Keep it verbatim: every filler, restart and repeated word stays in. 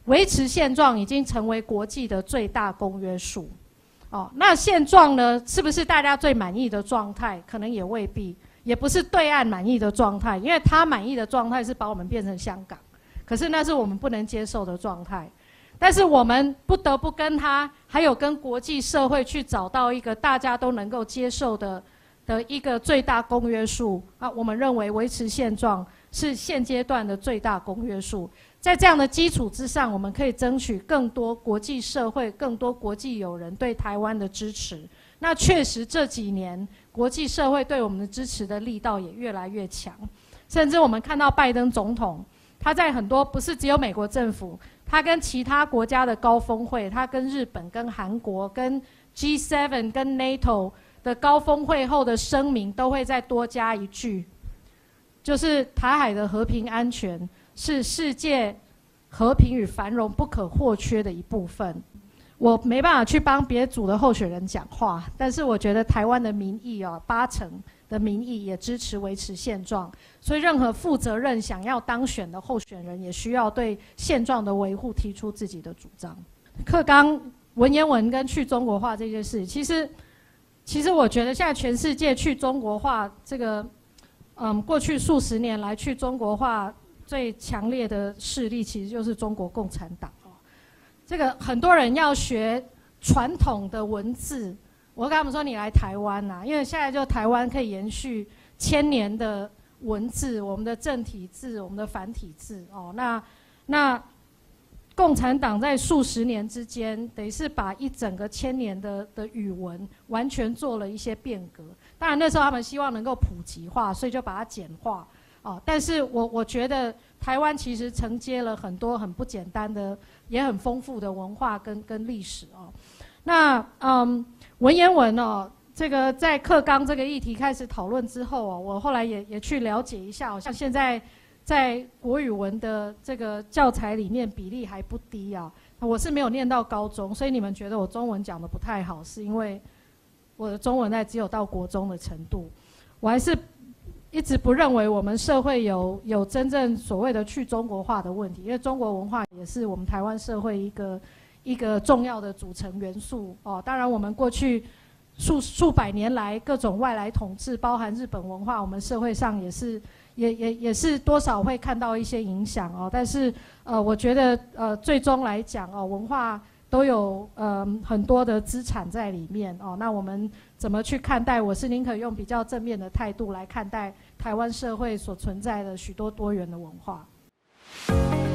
维持现状已经成为国际的最大公约数。哦，那现状呢，是不是大家最满意的状态？可能也未必，也不是对岸满意的状态，因为他满意的状态是把我们变成香港，可是那是我们不能接受的状态。但是我们不得不跟他，还有跟国际社会去找到一个大家都能够接受的的一个最大公约数啊。我们认为维持现状是现阶段的最大公约数。在这样的基础之上，我们可以争取更多国际社会、更多国际友人对台湾的支持。那确实这几年国际社会对我们的支持的力道也越来越强，甚至我们看到拜登总统，他在很多不是只有美国政府，他跟其他国家的高峰会，他跟日本、跟韩国、跟 G 七、跟 NATO 的高峰会后的声明，都会再多加一句，就是台海的和平安全是世界和平与繁荣不可或缺的一部分。我没办法去帮别组的候选人讲话，但是我觉得台湾的民意啊，八成的民意也支持维持现状，所以任何负责任想要当选的候选人，也需要对现状的维护提出自己的主张。课纲文言文跟去中国化这件事，其实，其实我觉得现在全世界去中国化这个，嗯，过去数十年来去中国化最强烈的势力，其实就是中国共产党。这个很多人要学传统的文字，我跟他们说你来台湾呐、啊，因为现在就台湾可以延续千年的文字，我们的正体字，我们的繁体字哦。那那共产党在数十年之间，等于是把一整个千年的的语文完全做了一些变革。当然那时候他们希望能够普及化，所以就把它简化哦。但是我我觉得台湾其实承接了很多很不简单的，也很丰富的文化跟跟历史哦。那嗯，文言文哦，这个在课纲这个议题开始讨论之后哦，我后来也也去了解一下，好像现在在国语文的这个教材里面比例还不低啊。我是没有念到高中，所以你们觉得我中文讲得不太好，是因为我的中文在只有到国中的程度。我还是一直不认为我们社会有有真正所谓的去中国化的问题，因为中国文化也是我们台湾社会一个一个重要的组成元素哦。当然，我们过去数数百年来各种外来统治，包含日本文化，我们社会上也是也也也是多少会看到一些影响哦。但是呃，我觉得呃，最终来讲哦，文化都有呃很多的资产在里面哦。那我们怎么去看待？我是宁可用比较正面的态度来看待台湾社会所存在的许多多元的文化。